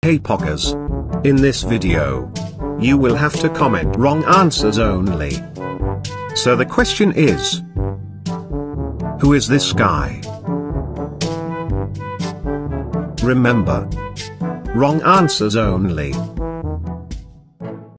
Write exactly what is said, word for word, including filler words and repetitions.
Hey Poggers! In this video, you will have to comment wrong answers only. So the question is, who is this guy? Remember, wrong answers only.